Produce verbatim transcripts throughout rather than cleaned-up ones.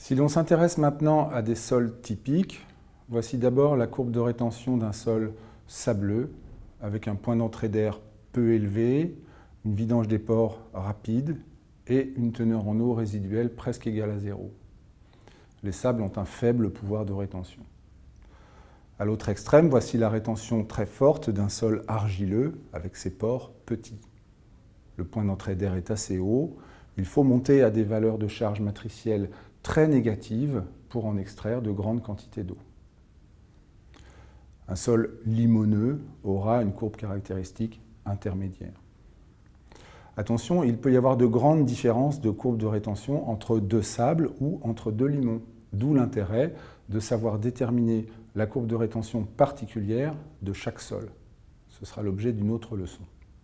Si l'on s'intéresse maintenant à des sols typiques, voici d'abord la courbe de rétention d'un sol sableux, avec un point d'entrée d'air peu élevé, une vidange des pores rapide et une teneur en eau résiduelle presque égale à zéro. Les sables ont un faible pouvoir de rétention. À l'autre extrême, voici la rétention très forte d'un sol argileux avec ses pores petits. Le point d'entrée d'air est assez haut. Il faut monter à des valeurs de charge matricielle très négatives pour en extraire de grandes quantités d'eau. Un sol limoneux aura une courbe caractéristique intermédiaire. Attention, il peut y avoir de grandes différences de courbe de rétention entre deux sables ou entre deux limons, d'où l'intérêt de savoir déterminer la courbe de rétention particulière de chaque sol. Ce sera l'objet d'une autre leçon.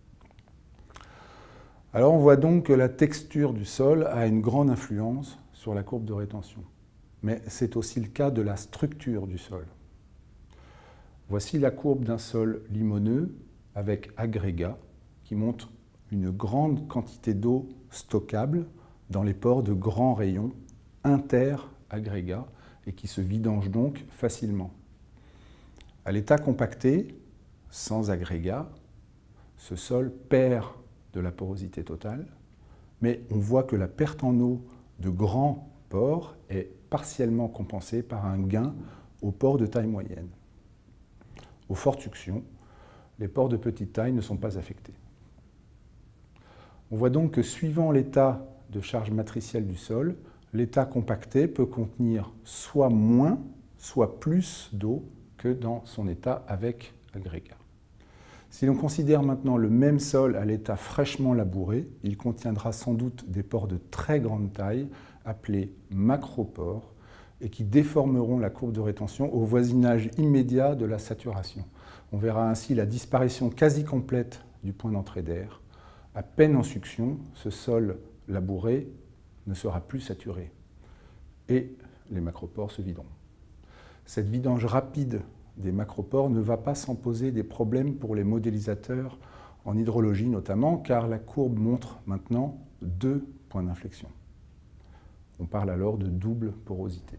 Alors on voit donc que la texture du sol a une grande influence sur la courbe de rétention. Mais c'est aussi le cas de la structure du sol. Voici la courbe d'un sol limoneux avec agrégat qui montre une grande quantité d'eau stockable dans les pores de grands rayons inter-agrégats et qui se vidange donc facilement. À l'état compacté, sans agrégat, ce sol perd de la porosité totale, mais on voit que la perte en eau de grands pores est partiellement compensée par un gain aux pores de taille moyenne. Aux fortes suctions, les pores de petite taille ne sont pas affectés. On voit donc que suivant l'état de charge matricielle du sol, l'état compacté peut contenir soit moins, soit plus d'eau que dans son état avec agrégat. Si l'on considère maintenant le même sol à l'état fraîchement labouré, il contiendra sans doute des pores de très grande taille, appelés macropores, et qui déformeront la courbe de rétention au voisinage immédiat de la saturation. On verra ainsi la disparition quasi complète du point d'entrée d'air. À peine en succion, ce sol labouré ne sera plus saturé et les macropores se videront. Cette vidange rapide des macropores ne va pas sans poser des problèmes pour les modélisateurs en hydrologie notamment, car la courbe montre maintenant deux points d'inflexion. On parle alors de double porosité.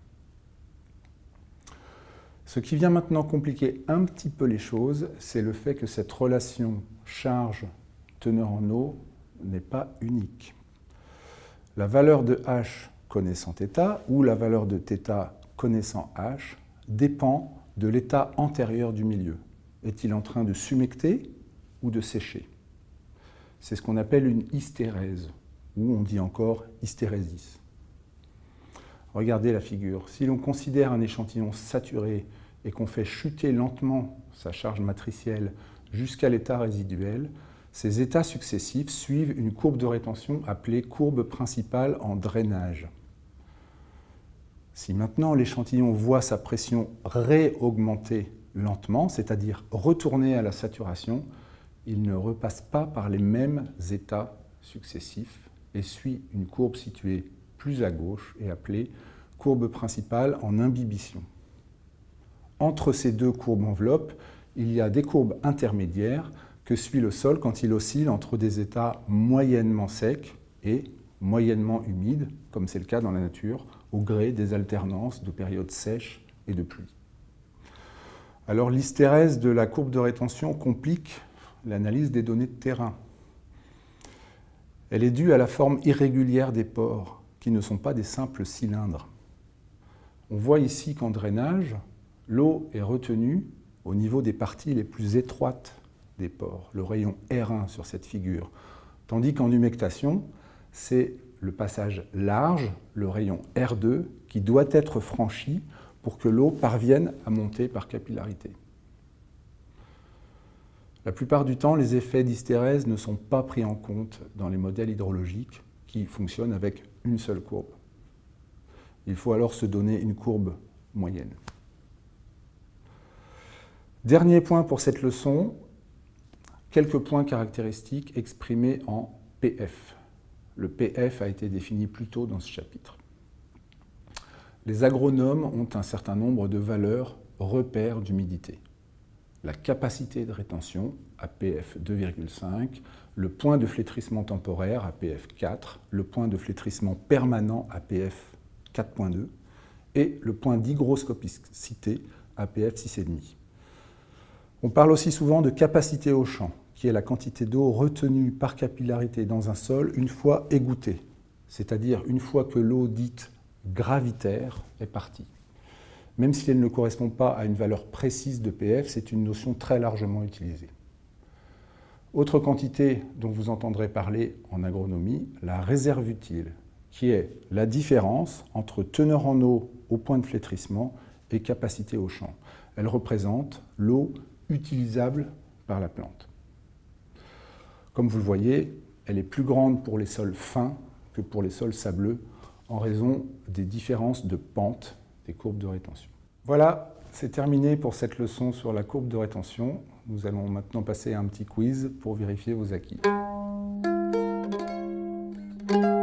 Ce qui vient maintenant compliquer un petit peu les choses, c'est le fait que cette relation charge-teneur en eau n'est pas unique. La valeur de H connaissant θ ou la valeur de θ connaissant H dépend de l'état antérieur du milieu. Est-il en train de s'humecter ou de sécher? C'est ce qu'on appelle une hystérèse, ou on dit encore hystérésis. Regardez la figure. Si l'on considère un échantillon saturé et qu'on fait chuter lentement sa charge matricielle jusqu'à l'état résiduel, ces états successifs suivent une courbe de rétention appelée courbe principale en drainage. Si maintenant l'échantillon voit sa pression réaugmenter lentement, c'est-à-dire retourner à la saturation, il ne repasse pas par les mêmes états successifs et suit une courbe située plus à gauche et appelée courbe principale en imbibition. Entre ces deux courbes enveloppes, il y a des courbes intermédiaires que suit le sol quand il oscille entre des états moyennement secs et moyennement humides, comme c'est le cas dans la nature, au gré des alternances de périodes sèches et de pluie. Alors l'hystérèse de la courbe de rétention complique l'analyse des données de terrain. Elle est due à la forme irrégulière des pores, qui ne sont pas des simples cylindres. On voit ici qu'en drainage, l'eau est retenue au niveau des parties les plus étroites des pores, le rayon R un sur cette figure, tandis qu'en humectation, c'est le passage large, le rayon R deux, qui doit être franchi pour que l'eau parvienne à monter par capillarité. La plupart du temps, les effets d'hystérèse ne sont pas pris en compte dans les modèles hydrologiques qui fonctionnent avec une seule courbe. Il faut alors se donner une courbe moyenne. Dernier point pour cette leçon, quelques points caractéristiques exprimés en P F. Le P F a été défini plus tôt dans ce chapitre. Les agronomes ont un certain nombre de valeurs repères d'humidité. La capacité de rétention à P F deux virgule cinq, le point de flétrissement temporaire à P F quatre, le point de flétrissement permanent à P F quatre virgule deux, et le point d'hygroscopicité, A P F six virgule cinq. On parle aussi souvent de capacité au champ, qui est la quantité d'eau retenue par capillarité dans un sol une fois égouttée, c'est-à-dire une fois que l'eau dite gravitaire est partie. Même si elle ne correspond pas à une valeur précise de P F, c'est une notion très largement utilisée. Autre quantité dont vous entendrez parler en agronomie, la réserve utile, qui est la différence entre teneur en eau au point de flétrissement et capacité au champ. Elle représente l'eau utilisable par la plante. Comme vous le voyez, elle est plus grande pour les sols fins que pour les sols sableux en raison des différences de pente des courbes de rétention. Voilà, c'est terminé pour cette leçon sur la courbe de rétention. Nous allons maintenant passer à un petit quiz pour vérifier vos acquis.